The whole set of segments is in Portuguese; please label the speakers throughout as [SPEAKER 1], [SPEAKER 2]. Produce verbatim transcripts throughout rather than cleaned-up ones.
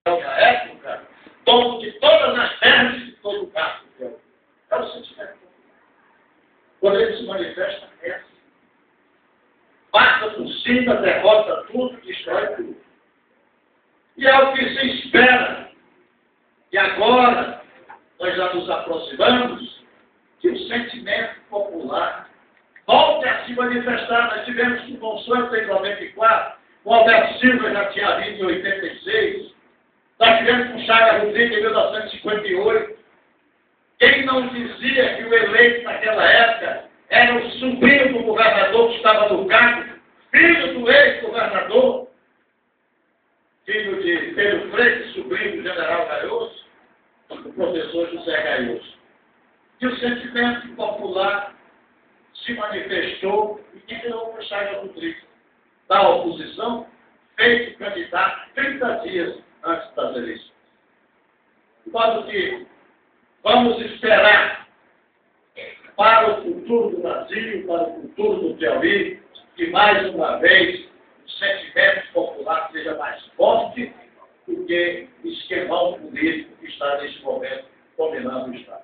[SPEAKER 1] na época, dono de todas as terras e de todo o gasto. É o sentimento. Quando ele se manifesta, é assim. Passa por cima, derrota tudo, destrói tudo. E é o que se espera. E agora, nós já nos aproximamos que o sentimento popular volte a se manifestar. Nós tivemos com Consuelo em noventa e quatro, o Alberto Silva já tinha vindo em oitenta e seis, nós tivemos com Chagas Rodrigues em mil novecentos e cinquenta e oito. Quem não dizia que o eleito naquela época era o sobrinho do governador que estava no cargo, filho do ex-governador, filho de Pedro Freitas, sobrinho do general Gaioso, do professor José Gaioso. E o sentimento popular se manifestou e quem ganhou foi Chagas Rodrigues, da oposição, feito candidato trinta dias antes das eleições. De modo que vamos esperar para o futuro do Brasil, para o futuro do Piauí, que mais uma vez o sentimento popular seja mais forte do que o esquemão político que está neste momento dominando o Estado.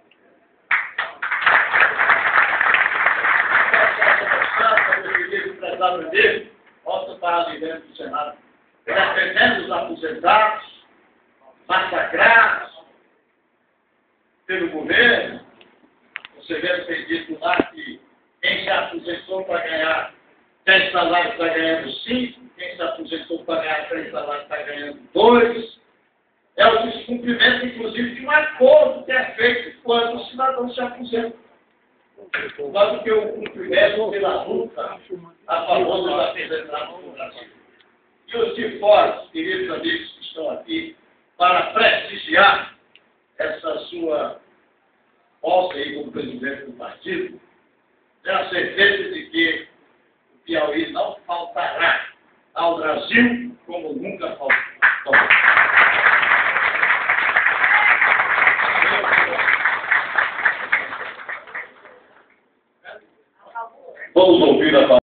[SPEAKER 1] Volta para ali dentro do Senado, defendendo os aposentados, massacrados pelo governo. Você mesmo tem dito lá que quem se aposentou para ganhar dez salários está ganhando cinco, quem se aposentou para ganhar três salários está ganhando dois. É o descumprimento, inclusive, de um acordo que é feito quando o cidadão se aposenta. Mas o que o cumprimento pela luta a favor dos aposentados no Brasil. E os de fora, queridos amigos que estão aqui, para prestigiar essa sua posse aí como presidente do partido, tenho a certeza de que o Piauí não faltará ao Brasil como nunca faltou. Vamos ouvir a